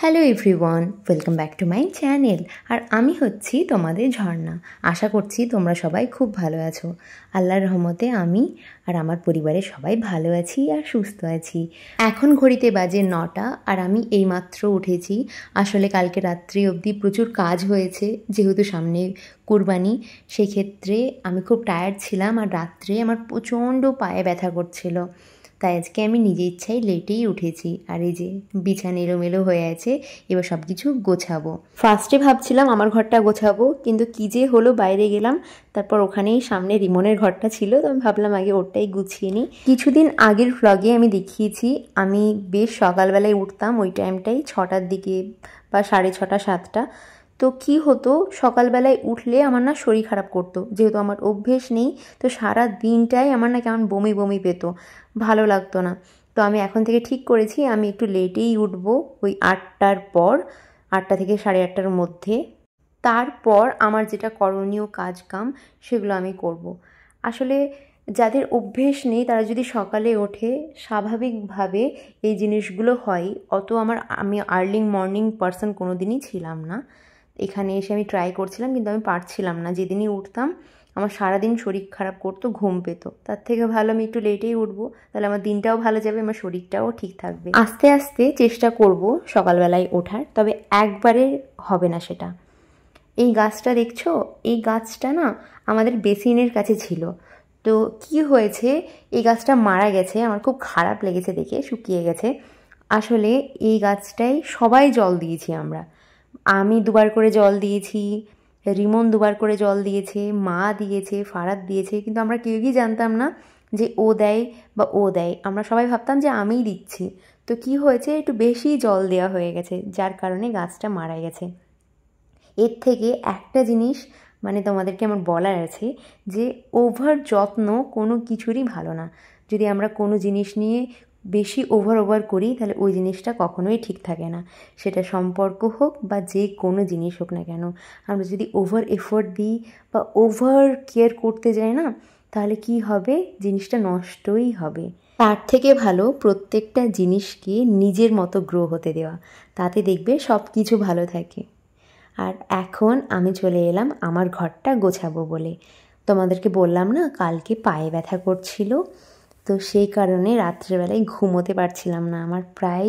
Hello everyone, welcome back to my channel. আর আমি হচ্ছি তোমাদের ঝর্ণা। আশা করছি তোমরা সবাই খুব ভালো আছো। আল্লাহর রহমতে আমি আর আমার পরিবারের সবাই ভালো আছি আর সুস্থ আছি। এখন ঘড়িতে বাজে 9টা আর আমি এইমাত্র উঠেছি। আসলে কালকে রাত্রি অবধি প্রচুর কাজ হয়েছে, যেহেতু সামনে কুরবানি, সেক্ষেত্রে আমি খুব টায়ার্ড ছিলাম আর রাত্রে আমার প্রচণ্ড পায়ে ব্যথা করছিল। তাই আজকে আমি নিজে ইচ্ছাই লেটেই উঠেছি। আর এই যে বিছানা এলোমেলো হয়ে আছে, এবার সব কিছু গোছাবো। ফার্স্টে ভাবছিলাম আমার ঘরটা গোছাবো, কিন্তু কী যে হলো, বাইরে গেলাম, তারপর ওখানেই সামনে রিমনের ঘরটা ছিল, তো আমি ভাবলাম আগে ওটাই গুছিয়ে নিই। কিছুদিন আগের ভ্লগে আমি দেখিয়েছি আমি বেশ সকালবেলায় উঠতাম, ওই টাইমটাই 6টার দিকে বা 6:30 7টা। তো কি হতো, সকালবেলায় উঠলে আমার না শরীর খারাপ করতো, যেহেতু আমার অভ্যেস নেই। তো সারা দিনটাই আমার না কেমন বমি বমি পেতো, ভালো লাগতো না। তো আমি এখন থেকে ঠিক করেছি আমি একটু লেটেই উঠবো, ওই 8টার পর, 8টা থেকে 8:30টার মধ্যে। তারপর আমার যেটা করণীয় কাজ কাম সেগুলো আমি করব। আসলে যাদের অভ্যেস নেই তারা যদি সকালে ওঠে, স্বাভাবিকভাবে এই জিনিসগুলো হয়। আমি আর্লি মর্নিং পারসন কোনো দিনই ছিলাম না। এখানে এসে আমি ট্রাই করছিলাম, কিন্তু আমি পারছিলাম না। যেদিনই উঠতাম আমার সারাদিন শরীর খারাপ করতো, ঘুম পেতো। তার থেকে ভালো আমি একটু লেটেই উঠবো, তাহলে আমার দিনটাও ভালো যাবে, আমার শরীরটাও ঠিক থাকবে। আস্তে আস্তে চেষ্টা করব সকালবেলায় ওঠার, তবে একবারে হবে না সেটা। এই গাছটা দেখছো, এই গাছটা না আমাদের বেসিনের কাছে ছিল। তো কি হয়েছে, এই গাছটা মারা গেছে, আমার খুব খারাপ লেগেছে দেখে, শুকিয়ে গেছে। আসলে এই গাছটাই সবাই জল দিয়েছি আমরা। আমি 2বার করে জল দিয়েছি, রিমন 2বার করে জল দিয়েছে, মা দিয়েছে, ফারাদ দিয়েছে, কিন্তু আমরা কেউই জানতাম না যে ও দেয় বা ও দেয়। আমরা সবাই ভাবতাম যে আমিই দিচ্ছি। তো কি হয়েছে, একটু বেশি জল দেওয়া হয়ে গেছে, যার কারণে গাছটা মারা গেছে। এর থেকে একটা জিনিস তোমাদেরকে আমার বলার আছে, যে ওভার যত্ন কোনো কিছুরই ভালো না। যদি আমরা কোনো জিনিস নিয়ে বেশি ওভার করি, তাহলে ওই জিনিসটা কখনোই ঠিক থাকে না। সেটা সম্পর্ক হোক বা যে কোনো জিনিস হোক না কেন, আমরা যদি ওভার এফোর্ট দিই বা ওভার কেয়ার করতে যাই না, তাহলে কি হবে, জিনিসটা নষ্টই হবে। তার থেকে ভালো প্রত্যেকটা জিনিসকে নিজের মতো গ্রো হতে দেওয়া, তাতে দেখবে সব কিছু ভালো থাকে। আর এখন আমি চলে এলাম আমার ঘরটা গোছাবো বলে। তোমাদেরকে বললাম না কালকে পায়ে ব্যথা করছিল, তো সেই কারণে রাত্রেবেলায় ঘুমোতে পারছিলাম না। আমার প্রায়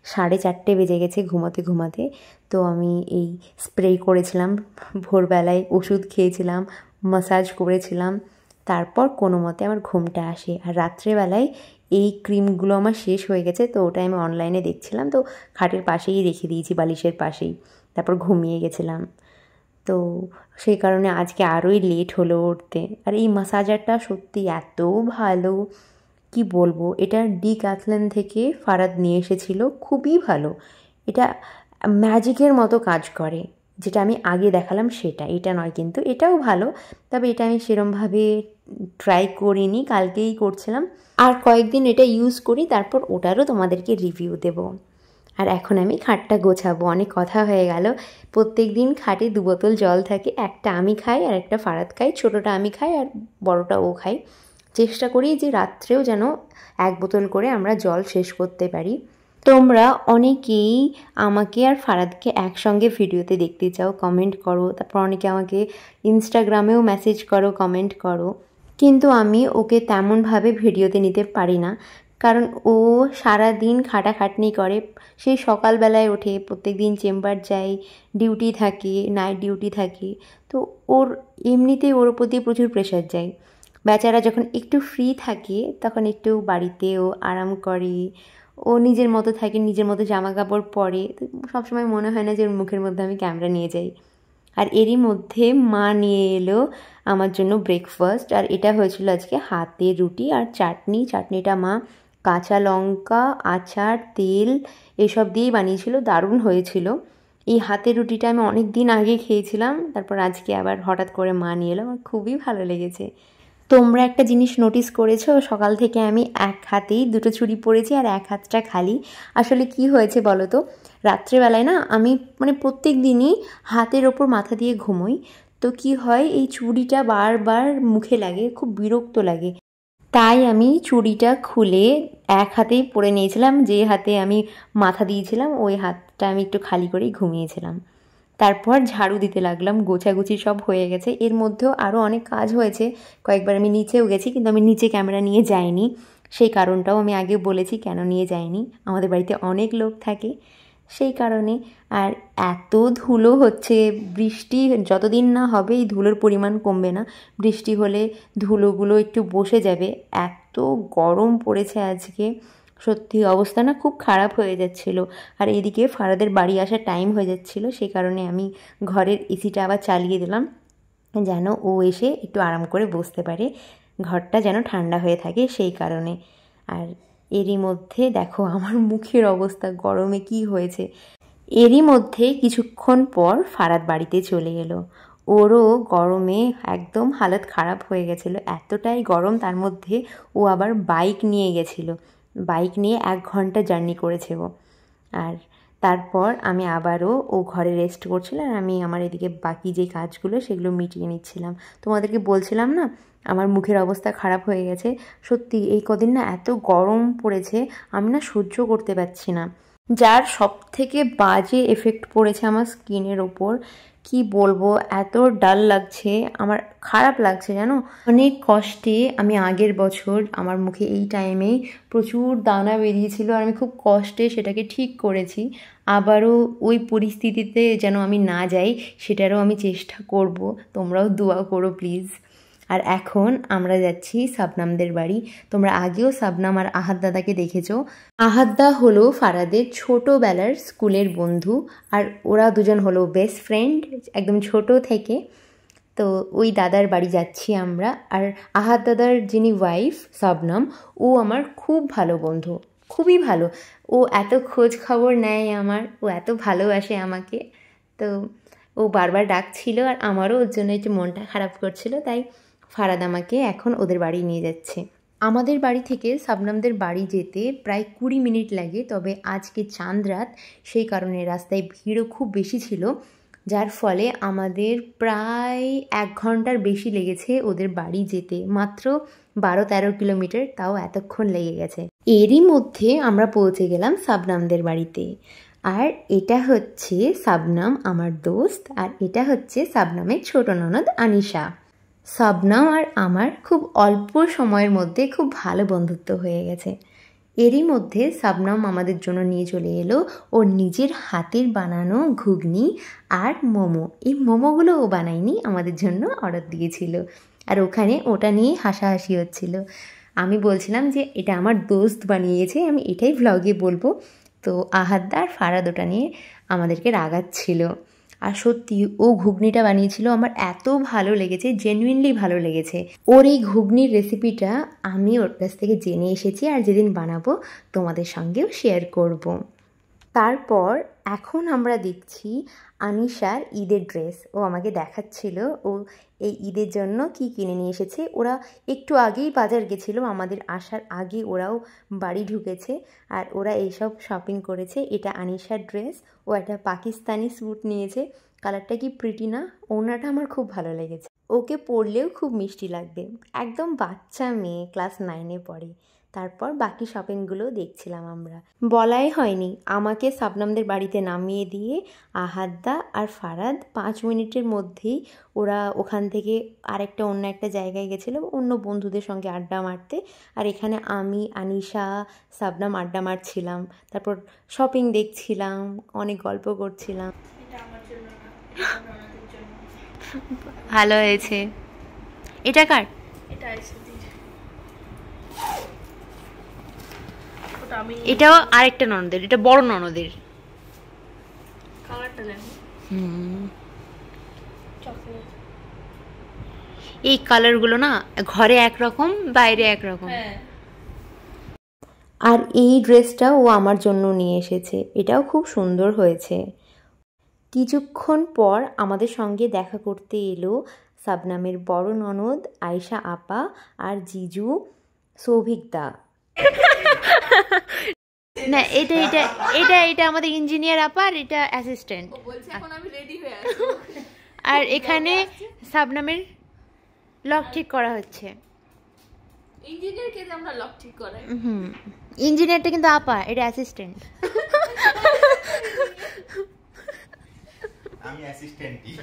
4:30 বেজে গেছে ঘুমাতে। তো আমি এই স্প্রে করেছিলাম, ভোরবেলায় ওষুধ খেয়েছিলাম, ম্যাসাজ করেছিলাম, তারপর কোনো মতে আমার ঘুমটা আসে। আর রাত্রেবেলায় এই ক্রিমগুলো আমার শেষ হয়ে গেছে, তো ওটা আমি অনলাইনে দেখছিলাম, তো খাটের পাশেই রেখে দিয়েছি, বালিশের পাশেই। তারপর ঘুমিয়ে গেছিলাম। তো সেই কারণে আজকে আরোই লেট হলো উঠতে। আর এই ম্যাসাজারটা সত্যি এত ভালো, কি বলবো। এটা ডিক্যাথলিন থেকে ফারাদ নিয়ে এসেছিল, খুবই ভালো। এটা ম্যাজিকের মতো কাজ করে, যেটা আমি আগে দেখালাম সেটা, এটা নয় কিন্তু। এটাও ভালো, তবে এটা আমি সেরমভাবে ট্রাই করিনি, কালকেই করছিলাম। আর কয়েকদিন এটা ইউজ করি, তারপর ওটারও তোমাদেরকে রিভিউ দেবো। আর এখন আমি খাটটা গোছাবো। অনেক কথা হয়ে গেল। প্রত্যেক দিন খাটে 2 বোতল জল থাকে, একটা আমি খাই আর একটা ফারাদ খাই। ছোটোটা আমি খাই আর বড়টা ও খাই। চেষ্টা করি যে রাত্রেও যেন 1 বোতল করে আমরা জল শেষ করতে পারি। তোমরা অনেকেই আমাকে আর ফারাদকে একসঙ্গে ভিডিওতে দেখতে চাও, কমেন্ট করো। তারপর অনেকে আমাকে ইনস্টাগ্রামেও মেসেজ করো, কমেন্ট করো, কিন্তু আমি ওকে তেমনভাবে ভিডিওতে নিতে পারি না, কারণ ও সারা দিন খাটাখাটনি করে। সেই সকালবেলায় ওঠে, প্রত্যেক দিন চেম্বার যায়, ডিউটি থাকে, নাইট ডিউটি থাকে। তো ওর এমনিতেই ওর প্রতি প্রচুর প্রেশার যায়। বেচারা যখন একটু ফ্রি থাকে তখন একটু বাড়িতেও আরাম করে, ও নিজের মতো থাকে, নিজের মতো জামা কাপড় পরে। সবসময় মনে হয় না যে ওর মুখের মধ্যে আমি ক্যামেরা নিয়ে যাই। আর এরই মধ্যে মা নিয়ে এলো আমার জন্য ব্রেকফাস্ট। আর এটা হয়েছিল আজকে হাতের রুটি আর চাটনি। চাটনিটা মা কাঁচা লঙ্কা, আচার, তেল এসব দিয়েই বানিয়েছিল, দারুণ হয়েছিল। এই হাতের রুটিটা আমি অনেক দিন আগে খেয়েছিলাম, তারপর আজকে আবার হঠাৎ করে মা নিয়ে এলো, আমার খুবই ভালো লেগেছে। তোমরা একটা জিনিস নোটিস করেছো, সকাল থেকে আমি এক হাতেই 2টো চুড়ি পরেছি আর এক হাতটা খালি। আসলে কি হয়েছে বলো তো, রাত্রেবেলায় না আমি প্রত্যেক দিনই হাতের ওপর মাথা দিয়ে ঘুমোই। তো কি হয়, এই চুড়িটা বারবার মুখে লাগে, খুব বিরক্ত লাগে। তাই আমি চুড়িটা খুলে এক হাতেই পরে নিয়েছিলাম, যে হাতে আমি মাথা দিয়েছিলাম ওই হাতটা রাতটা আমি একটু খালি করেই ঘুমিয়েছিলাম। তারপর ঝাড়ু দিতে লাগলাম, গোছাগুছি সব হয়ে গেছে। এর মধ্যেও আরও অনেক কাজ হয়েছে, কয়েকবার আমি নিচেও গেছি, কিন্তু আমি নিচে ক্যামেরা নিয়ে যাইনি। সেই কারণটাও আমি আগে বলেছি কেন নিয়ে যাইনি, আমাদের বাড়িতে অনেক লোক থাকে সেই কারণে। আর এত ধুলো হচ্ছে, বৃষ্টি যতদিন না হবে এই ধুলোর পরিমাণ কমবে না। বৃষ্টি হলে ধুলোগুলো একটু বসে যাবে। এত গরম পড়েছে আজকে, সত্যি অবস্থা না খুব খারাপ হয়ে যাচ্ছিল। আর এদিকে ফারাদের বাড়ি আসার টাইম হয়ে যাচ্ছিল, সেই কারণে আমি ঘরের এসিটা আবার চালিয়ে দিলাম যেন ও এসে একটু আরাম করে বসতে পারে, ঘরটা যেন ঠান্ডা হয়ে থাকে সেই কারণে। আর এরই মধ্যে দেখো আমার মুখের অবস্থা গরমে কি হয়েছে। এরই মধ্যে কিছুক্ষণ পর ফারাদ বাড়িতে চলে এলো। ওরও গরমে একদম হালত খারাপ হয়ে গেছিলো, এতটাই গরম। তার মধ্যে ও আবার বাইক নিয়ে গেছিলো, বাইক নিয়ে 1 ঘন্টা জার্নি করেছে ও। আর তারপর আমি আবারও ও ঘরে রেস্ট করছিল, আর আমি আমার এদিকে বাকি যে কাজগুলো সেগুলো মিটিয়ে নিচ্ছিলাম। তোমাদেরকে বলছিলাম না আমার মুখের অবস্থা খারাপ হয়ে গেছে। সত্যি এই কদিন না এত গরম পড়েছে, আমি না সহ্য করতে পারছি না, যার সব থেকে বাজে এফেক্ট পড়েছে আমার স্কিনের ওপর। কি বলবো, এত ডাল লাগছে, আমার খারাপ লাগছে জানো। অনেক কষ্টে আমি আগের বছর আমার মুখে এই টাইমেই প্রচুর দানা বেরিয়েছিল, আর আমি খুব কষ্টে সেটাকে ঠিক করেছি। আবারও ওই পরিস্থিতিতে যেন আমি না যাই সেটারও আমি চেষ্টা করব, তোমরাও দোয়া করো প্লিজ। আর এখন আমরা যাচ্ছি শাবনামদের বাড়ি। তোমরা আগেও শাবনাম আর আহাদ দাদাকে দেখেছো। আহাদদা হলো ফারাদের ছোটোবেলার স্কুলের বন্ধু, আর ওরা দুজন হলো বেস্ট ফ্রেন্ড একদম ছোট থেকে। তো ওই দাদার বাড়ি যাচ্ছি আমরা। আর আহাদ দাদার যিনি ওয়াইফ শাবনাম, ও আমার খুব ভালো বন্ধু, খুবই ভালো। ও এত খোঁজ খবর নেয় আমার, ও এত ভালোবাসে আমাকে। তো ও বারবার ডাকছিল, আর আমারও ওর জন্য একটু মনটা খারাপ করছিল, তাই ফারাদ আমাকে এখন ওদের বাড়ি নিয়ে যাচ্ছে। আমাদের বাড়ি থেকে শাবনামদের বাড়ি যেতে প্রায় 20 মিনিট লাগে, তবে আজকে চাঁদ রাত সেই কারণে রাস্তায় ভিড়ও খুব বেশি ছিল, যার ফলে আমাদের প্রায় 1 ঘন্টার বেশি লেগেছে ওদের বাড়ি যেতে। মাত্র 12-13 কিলোমিটার, তাও এতক্ষণ লেগে গেছে। এরই মধ্যে আমরা পৌঁছে গেলাম শাবনামদের বাড়িতে। আর এটা হচ্ছে শাবনাম আমার দোস্ত, আর এটা হচ্ছে শাবনামের ছোট ননদ আনিশা। শাবনাম আর আমার খুব অল্প সময়ের মধ্যে খুব ভালো বন্ধুত্ব হয়ে গেছে। এরই মধ্যে শাবনাম আমাদের জন্য নিয়ে চলে এলো ওর নিজের হাতের বানানো ঘুগনি আর মোমো। এই মোমোগুলো ও বানায়নি, আমাদের জন্য অর্ডার দিয়েছিল, আর ওখানে ওটা নিয়ে হাসাহাসি হচ্ছিল। আমি বলছিলাম যে এটা আমার দোস্ত বানিয়েছে, আমি এটাই ভ্লগে বলবো। তো আহাদদা আর ফারাদ ওটা নিয়ে আমাদেরকে রাগাচ্ছিল। আর সত্যি ও ঘুগনিটা বানিয়েছিল, আমার এত ভালো লেগেছে, জেনুইনলি ভালো লেগেছে। ওর এই ঘুগনির রেসিপিটা আমি ওর কাছ থেকে জেনে এসেছি, আর যেদিন বানাবো তোমাদের সঙ্গেও শেয়ার করব। তারপর এখন আমরা দেখছি আনিশার ঈদের ড্রেস। ও আমাকে দেখাচ্ছিল ও এই ঈদের জন্য কি কিনে নিয়ে এসেছে। ওরা একটু আগেই বাজার গেছিলো, আমাদের আসার আগে ওরাও বাড়ি ঢুকেছে, আর ওরা এইসব শপিং করেছে। এটা আনিশার ড্রেস, ও একটা পাকিস্তানি স্যুট নিয়েছে, কালারটা কি প্রিটি না, ওড়নাটা আমার খুব ভালো লেগেছে। ওকে পরলেও খুব মিষ্টি লাগবে, একদম বাচ্চা মেয়ে, ক্লাস 9-এ পড়ে। তারপর বাকি শপিংগুলো দেখছিলাম আমরা। বলাই হয়নি, আমাকে শাবনামদের বাড়িতে নামিয়ে দিয়ে আহাদদা আর ফারাদ 5 মিনিটের মধ্যেই ওরা ওখান থেকে আরেকটা অন্য একটা জায়গায় গেছিলো অন্য বন্ধুদের সঙ্গে আড্ডা মারতে, আর এখানে আমি আনিশা শাবনাম আড্ডা মারছিলাম, তারপর শপিং দেখছিলাম, অনেক গল্প করছিলাম। ভালো হয়েছে। এটা কার? এটাও আরেকটা ননদের, এটা বড় ননদের। এই কালারগুলো না ঘরে একরকম, বাইরে একরকম। আর এই ড্রেসটা ও আমার জন্য নিয়ে এসেছে, এটাও খুব সুন্দর হয়েছে। কিছুক্ষণ পর আমাদের সঙ্গে দেখা করতে এলো শাবনামের বড় ননদ আয়েশা আপা আর জিজু সৌভিক দা। না এটা এটা এটা এটা আমাদের ইঞ্জিনিয়ার আপা, আর এটা অ্যাসিস্ট্যান্ট। আর এখানে শাবনামের লক ঠিক করা হচ্ছে। ইঞ্জিনিয়ারটা কিন্তু আপা, এটা অ্যাসিস্ট্যান্ট। আমি অ্যাসিস্ট্যান্টই।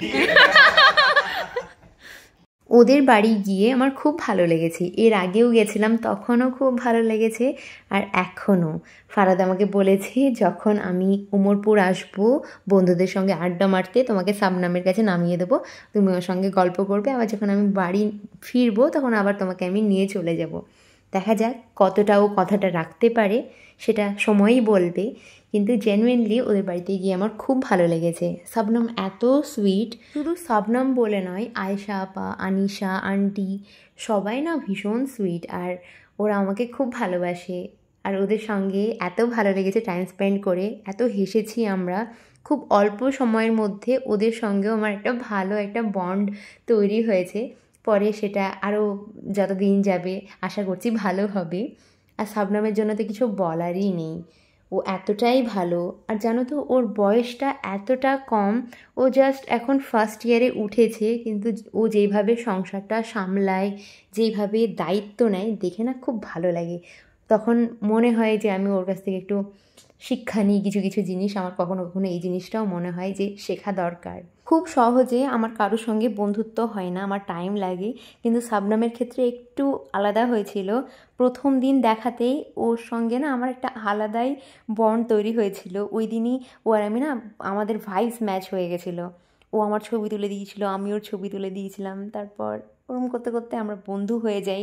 ওদের বাড়ি গিয়ে আমার খুব ভালো লেগেছে, এর আগেও গেছিলাম তখনও খুব ভালো লেগেছে, আর এখনও। ফারাদ আমাকে বলেছে যখন আমি উমরপুর আসবো বন্ধুদের সঙ্গে আড্ডা মারতে, তোমাকে সাবনামের কাছে নামিয়ে দেবো, তুমি ওর সঙ্গে গল্প করবে, আবার যখন আমি বাড়ি ফিরবো তখন আবার তোমাকে আমি নিয়ে চলে যাব। দেখা যাক কতটা ও কথাটা রাখতে পারে, সেটা সময়ই বলবে। কিন্তু জেনুইনলি ওদের বাড়িতে গিয়ে আমার খুব ভালো লেগেছে। শবনম এত সুইট, শুধু শবনম বলে নয়, আয়েশা আপা, আনিশা আন্টি সবাই না ভীষণ সুইট, আর ওরা আমাকে খুব ভালোবাসে। আর ওদের সঙ্গে এত ভালো লেগেছে টাইম স্পেন্ড করে, এত হেসেছি আমরা। খুব অল্প সময়ের মধ্যে ওদের সঙ্গেও আমার একটা ভালো একটা বন্ড তৈরি হয়েছে। পরে সেটা আরও যত দিন যাবে আশা করছি ভালো হবে। আর শবনমের জন্য তো কিছু বলারই নেই, ও এতটাই ভালো। আর জানো তো ওর বয়সটা এতটা কম, ও জাস্ট এখন ফার্স্ট ইয়ারে উঠেছে, কিন্তু ও যেইভাবে সংসারটা সামলায়, যেইভাবে দায়িত্ব নেয়, দেখে না খুব ভালো লাগে। তখন মনে হয় যে আমি ওর কাছ থেকে একটু শিক্ষা নিই কিছু কিছু জিনিস। আমার কখনো কখনো এই জিনিসটাও মনে হয় যে শেখা দরকার। খুব সহজে আমার কারোর সঙ্গে বন্ধুত্ব হয় না, আমার টাইম লাগে। কিন্তু শবনমের ক্ষেত্রে একটু আলাদা হয়েছিল। প্রথম দিন দেখাতেই ওর সঙ্গে না আমার একটা আলাদাই বন্ড তৈরি হয়েছিল। ওই দিনই ও আর আমি না, আমাদের ভাইবস ম্যাচ হয়ে গেছিলো। ও আমার ছবি তুলে দিয়েছিল, আমি ওর ছবি তুলে দিয়েছিলাম, তারপর ওরম করতে করতে আমরা বন্ধু হয়ে যাই।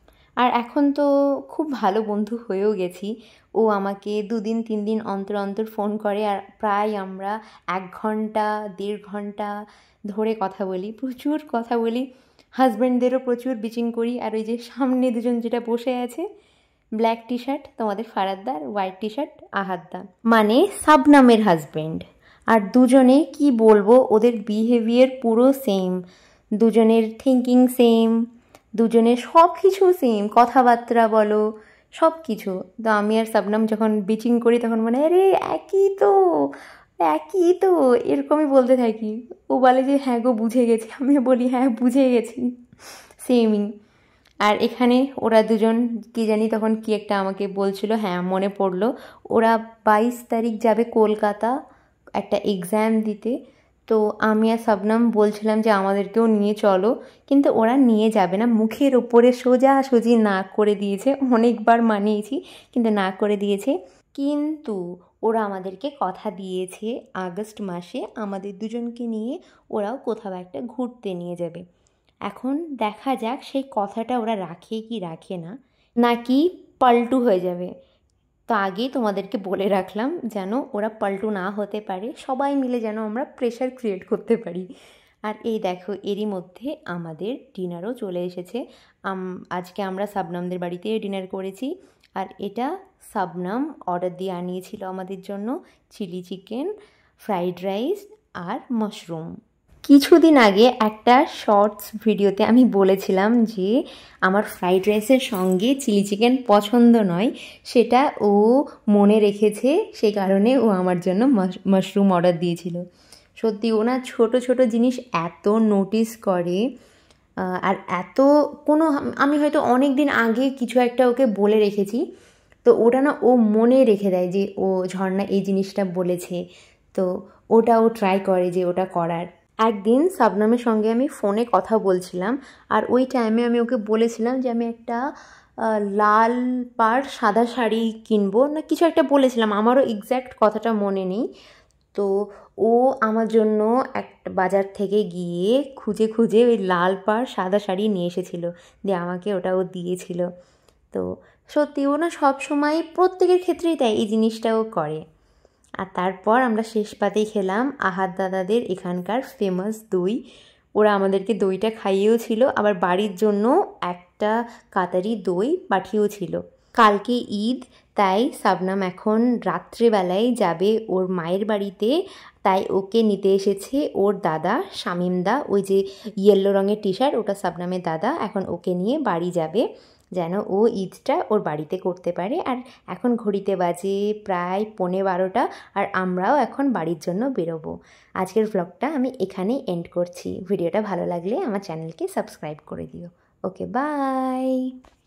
আর এখন তো খুব ভালো বন্ধু হয়েও গেছি। ও আমাকে 2 দিন 3 দিন অন্তর অন্তর ফোন করে, আর প্রায় আমরা 1 ঘন্টা 1.5 ঘন্টা ধরে কথা বলি, প্রচুর কথা বলি। হাজব্যান্ডদেরও প্রচুর বিচিং করি। আর ওই যে সামনে দুজন যেটা বসে আছে, ব্ল্যাক টি শার্ট তোমাদের ফারাদ্দা, আর হোয়াইট টি শার্ট আহাদ্দা, মানে শবনমের হাজব্যান্ড। আর দুজনে কি বলবো, ওদের বিহেভিয়ার পুরো সেম, দুজনের থিঙ্কিং সেম, দুজনের সব কিছু সেম, কথাবার্তা বলো সব কিছু। তো আমি আর শবনম যখন বিচিং করি তখন মনে হয় আরে একই তো, একই তো, এরকমই বলতে থাকি। ও বলে যে হ্যাঁ গো বুঝে গেছি, আমি বলি হ্যাঁ বুঝে গেছি, সেমই। আর এখানে ওরা দুজন কি জানি তখন কি একটা আমাকে বলছিল, হ্যাঁ মনে পড়লো, ওরা 22 তারিখ যাবে কলকাতা একটা এক্সাম দিতে। তো আমি আর শবনম বলছিলাম যে আমাদেরকেও নিয়ে চলো, কিন্তু ওরা নিয়ে যাবে না, মুখের ওপরে সোজাসুজি না করে দিয়েছে। অনেকবার মানিয়েছি কিন্তু না করে দিয়েছে। কিন্তু ওরা আমাদেরকে কথা দিয়েছে আগস্ট মাসে আমাদের দুজনকে নিয়ে ওরাও কোথাও একটা ঘুরতে নিয়ে যাবে। এখন দেখা যাক সেই কথাটা ওরা রাখে কি রাখে না, নাকি পাল্টু হয়ে যাবে। তো আগেই তোমাদেরকে বলে রাখলাম যেন ওরা পাল্টু না হতে পারে, সবাই মিলে যেন আমরা প্রেশার ক্রিয়েট করতে পারি। আর এই দেখো এরই মধ্যে আমাদের ডিনারও চলে এসেছে। আজকে আমরা শবনমদের বাড়িতে ডিনার করেছি। আর এটা শবনম অর্ডার দিয়ে আনিয়েছিল আমাদের জন্য চিলি চিকেন, ফ্রাইড রাইস আর মাশরুম। কিছুদিন আগে একটা শর্টস ভিডিওতে আমি বলেছিলাম যে আমার ফ্রাইড রাইসের সঙ্গে চিলি চিকেন পছন্দ নয়, সেটা ও মনে রেখেছে, সেই কারণে ও আমার জন্য মাশরুম অর্ডার দিয়েছিল। সত্যি ও না ছোটো ছোটো জিনিস এত নোটিস করে, আর এত কোনো, আমি হয়তো অনেক দিন আগে কিছু একটা ওকে বলে রেখেছি, তো ওটা না ও মনে রেখে দেয় যে ও ঝর্ণা এই জিনিসটা বলেছে, তো ওটা ও ট্রাই করে যে ওটা করার। একদিন শবনমের সঙ্গে আমি ফোনে কথা বলছিলাম, আর ওই টাইমে আমি ওকে বলেছিলাম যে আমি একটা লাল পাড় সাদা শাড়ি কিনবো না কিছু একটা বলেছিলাম, আমারও এক্স্যাক্ট কথাটা মনে নেই। তো ও আমার জন্য একটা বাজার থেকে গিয়ে খুঁজে খুঁজে ওই লাল পাড় সাদা শাড়ি নিয়ে এসেছিলো, দিয়ে আমাকে ওটা ও দিয়েছিল। তো সত্যি ও না সবসময় প্রত্যেকের ক্ষেত্রেই তাই এই জিনিসটাও করে। আর তারপর আমরা শেষ পাতেই খেলাম আহাদ দাদাদের এখানকার ফেমাস দই। ওরা আমাদেরকে দইটা খাইয়েও ছিল, আবার বাড়ির জন্য একটা কাতারি দই পাঠিয়েও ছিল। কালকে ঈদ, তাই শবনম এখন রাত্রেবেলায় যাবে ওর মায়ের বাড়িতে, তাই ওকে নিতে এসেছে ওর দাদা শামিমদা। ওই যে ইয়েলো রঙের টি শার্ট, ওটা শবনমের দাদা এখন ওকে নিয়ে বাড়ি যাবে, যেন ও ঈদটা ওর বাড়িতে করতে পারে। আর এখন ঘড়িতে বাজে প্রায় 11:15, আর আমরাও এখন বাড়ির জন্য বেরোবো। আজকের ভ্লগটা আমি এখানেই এন্ড করছি। ভিডিওটা ভালো লাগলে আমার চ্যানেলকে সাবস্ক্রাইব করে দিও। Okay by.